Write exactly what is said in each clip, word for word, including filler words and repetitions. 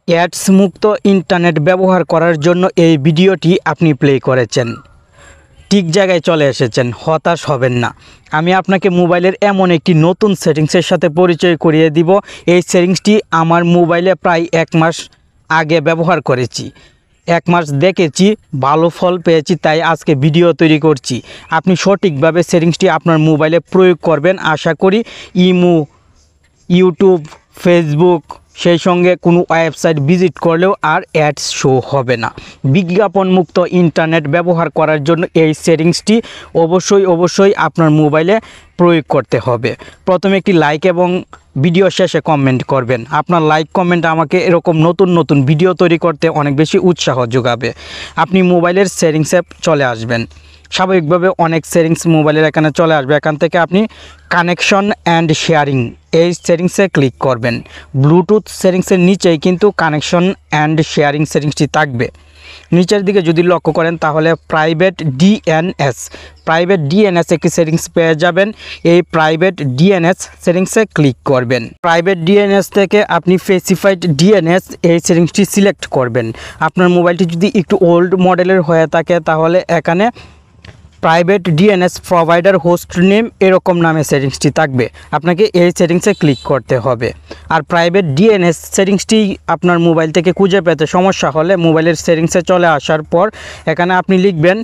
Ads মুক্ত internet ব্যবহার করার জন্য এই ভিডিওটি আপনি প্লে করেছেন। ঠিক জায়গায় চলে এসেছেন, হতাশ হবেন না। আমি আপনাকে মোবাইলের এমন একটি নতুন সেটিংসের সাথে পরিচয় করিয়ে দিব। এই সেটিংসটি আমার মোবাইলে প্রায় এক মাস আগে ব্যবহার করেছি, এক মাস দেখেছি, ভালো ফল পেয়েছি, তাই আজকে ভিডিও তৈরি করছি। আপনি সঠিকভাবে সেটিংসটি আপনার মোবাইলে প্রয়োগ করবেন। আশা করি ইমো, ইউটিউব, ফেসবুক, সেই সঙ্গে কোনো ওয়েবসাইট ভিজিট করলেও আর অ্যাডস শো হবে না। বিজ্ঞাপনমুক্ত ইন্টারনেট ব্যবহার করার জন্য এই সেটিংসটি অবশ্যই অবশ্যই আপনার মোবাইলে প্রয়োগ করতে হবে। প্রথমে একটি লাইক এবং ভিডিও শেষে কমেন্ট করবেন। আপনার লাইক কমেন্ট আমাকে এরকম নতুন নতুন ভিডিও তৈরি করতে অনেক বেশি উৎসাহ যোগাবে। আপনি মোবাইলের সেটিংসে চলে আসবেন। স্বাভাবিকভাবে অনেক সেটিংস মোবাইলের এখানে চলে আসবে। এখান থেকে আপনি কানেকশন অ্যান্ড শেয়ারিং এই সেটিংসে ক্লিক করবেন। ব্লুটুথ সেটিংসের নিচেই কিন্তু কানেকশন অ্যান্ড শেয়ারিং সেটিংসটি থাকবে। নিচের দিকে যদি লক্ষ্য করেন তাহলে প্রাইভেট ডিএনএস প্রাইভেট ডিএনএস একটি সেটিংস পেয়ে যাবেন। এই প্রাইভেট ডিএনএস সেটিংসে ক্লিক করবেন। প্রাইভেট ডিএনএস থেকে আপনি স্পেসিফাইড ডিএনএস এই সেটিংসটি সিলেক্ট করবেন। আপনার মোবাইলটি যদি একটু ওল্ড মডেলের হয়ে থাকে তাহলে এখানে private DNS provider host name এরকম নামে সেটিংসটি থাকবে। আপনাকে এই সেটিংসে ক্লিক করতে হবে। আর প্রাইভেট ডিএনএস সেটিংসটি আপনার মোবাইল থেকে খুঁজে পেতে সমস্যা হলে মোবাইলের সেটিংসে চলে আসার পর এখানে আপনি লিখবেন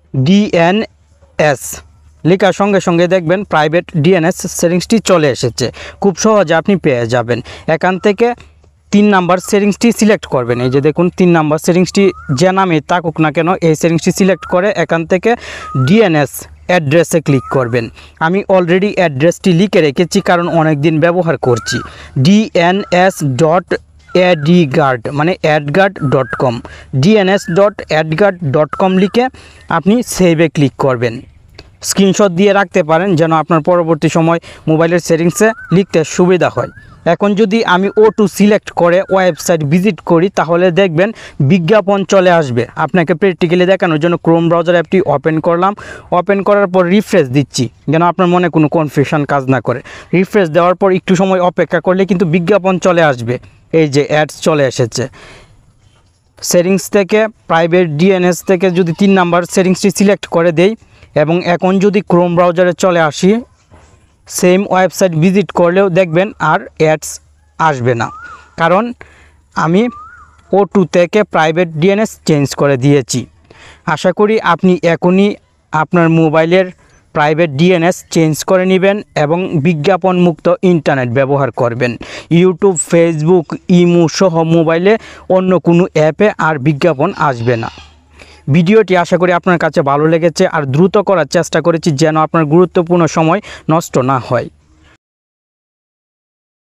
ডিএনএস, লেখার সঙ্গে সঙ্গে দেখবেন প্রাইভেট ডিএনএস সেটিংসটি চলে এসেছে। খুব সহজে আপনি পেয়ে যাবেন। এখান থেকে তিন নাম্বার সেটিংসটি সিলেক্ট করবেন। এই যে দেখুন তিন নাম্বার সেটিংসটি যে নামে থাকুক না কেন এই সেটিংসটি সিলেক্ট করে এখান থেকে ডিএনএস অ্যাড্রেসে ক্লিক করবেন। আমি অলরেডি অ্যাড্রেসটি লিখে রেখেছি কারণ অনেক দিন ব্যবহার করছি। ডিএনএস ডট অ্যাডগার্ড মানে AdGuard dot com DNS dot AdGuard dot com লিখে আপনি সেভে ক্লিক করবেন। স্ক্রিনশট দিয়ে রাখতে পারেন যেন আপনার পরবর্তী সময় মোবাইলের সেটিংসে লিখতে সুবিধা হয়। এখন যদি আমি ও টু সিলেক্ট করে ওয়েবসাইট ভিজিট করি তাহলে দেখবেন বিজ্ঞাপন চলে আসবে। আপনাকে প্র্যাকটিক্যালি দেখানোর জন্য ক্রোম ব্রাউজার অ্যাপটি ওপেন করলাম। ওপেন করার পর রিফ্রেশ দিচ্ছি যেন আপনার মনে কোনো কনফিউশন কাজ না করে। রিফ্রেশ দেওয়ার পর একটু সময় অপেক্ষা করলে কিন্তু বিজ্ঞাপন চলে আসবে। এই যে অ্যাডস চলে এসেছে। সেটিংস থেকে প্রাইভেট ডিএনএস থেকে যদি তিন নাম্বার সেটিংসটি সিলেক্ট করে দেই এবং এখন যদি ক্রোম ব্রাউজারে চলে আসি, সেম ওয়েবসাইট ভিজিট করলেও দেখবেন আর অ্যাডস আসবে না, কারণ আমি ও টু থেকে প্রাইভেট ডিএনএস চেঞ্জ করে দিয়েছি। আশা করি আপনি এখনই আপনার মোবাইলের প্রাইভেট ডিএনএস চেঞ্জ করে নেবেন এবং বিজ্ঞাপনমুক্ত ইন্টারনেট ব্যবহার করবেন। ইউটিউব, ফেসবুক, ইমো সহ মোবাইলে অন্য কোনো অ্যাপে আর বিজ্ঞাপন আসবে না। ভিডিওটি আশা করি আপনার কাছে ভালো লেগেছে আর দ্রুত করার চেষ্টা করেছি যেন আপনার গুরুত্বপূর্ণ সময় নষ্ট না হয়।